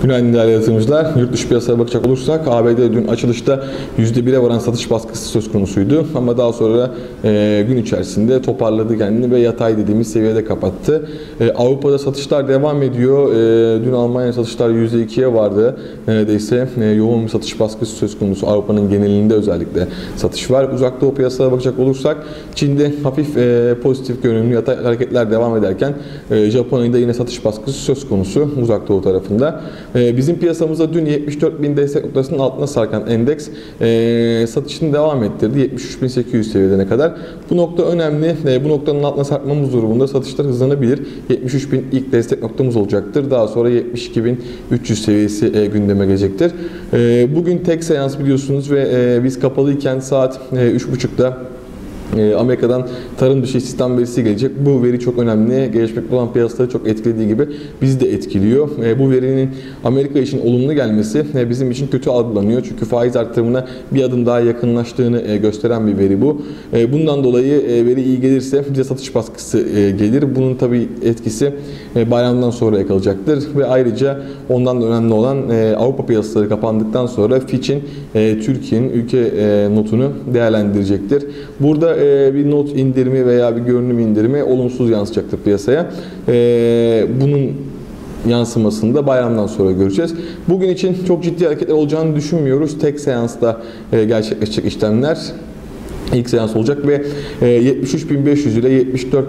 Günaydın değerli yatırımcılar. Yurt dışı piyasaya bakacak olursak ABD dün açılışta %1'e varan satış baskısı söz konusuydu. Ama daha sonra gün içerisinde toparladı kendini ve yatay dediğimiz seviyede kapattı. Avrupa'da satışlar devam ediyor. Dün Almanya satışlar %2'ye vardı. Neredeyse yoğun bir satış baskısı söz konusu. Avrupa'nın genelinde özellikle satış var. Uzak Doğu piyasaya bakacak olursak Çin'de hafif pozitif görünümlü yatay hareketler devam ederken Japonya'da yine satış baskısı söz konusu Uzak Doğu tarafında. Bizim piyasamızda dün 74.000 destek noktasının altına sarkan endeks satışını devam ettirdi 73.800 seviyelerine kadar. Bu nokta önemli. Bu noktanın altına sarkmamız durumunda satışlar hızlanabilir. 73.000 ilk destek noktamız olacaktır. Daha sonra 72.300 seviyesi gündeme gelecektir. Bugün tek seans biliyorsunuz ve biz kapalıyken saat 3.30'da Amerika'dan tarım dışı istihdam verisi gelecek. Bu veri çok önemli. Gelişmekte olan piyasaları çok etkilediği gibi bizi de etkiliyor. Bu verinin Amerika için olumlu gelmesi bizim için kötü algılanıyor. Çünkü faiz artırımına bir adım daha yakınlaştığını gösteren bir veri bu. Bundan dolayı veri iyi gelirse bize satış baskısı gelir. Bunun tabii etkisi bayramdan sonra yakalayacaktır. Ve ayrıca ondan da önemli olan Avrupa piyasaları kapandıktan sonra Fitch'in Türkiye'nin ülke notunu değerlendirecektir. Burada bir not indirimi veya bir görünüm indirimi olumsuz yansıyacaktır piyasaya. Bunun yansımasını da bayramdan sonra göreceğiz. Bugün için çok ciddi hareketler olacağını düşünmüyoruz. Tek seansta gerçekleşecek işlemler. İlk seans olacak ve 73.500 ile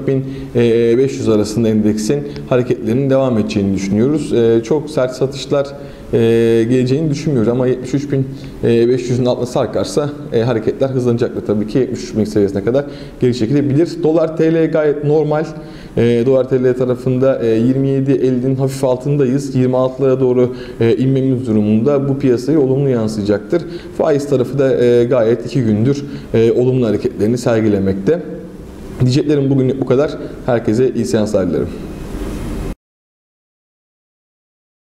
74.500 arasında endeksin hareketlerinin devam edeceğini düşünüyoruz. Çok sert satışlar geleceğini düşünmüyoruz ama 73.500'ün altına sarkarsa hareketler hızlanacaktır. Tabii ki 73.000 seviyesine kadar geri çekilebilir. Dolar TL gayet normal. Dolar TL tarafında 27.50'nin hafif altındayız. 26'lara doğru inmemiz durumunda bu piyasayı olumlu yansıyacaktır. Faiz tarafı da gayet 2 gündür olumlu hareketlerini sergilemekte. Diyeceklerim bugünlük bu kadar. Herkese iyi seanslar dilerim.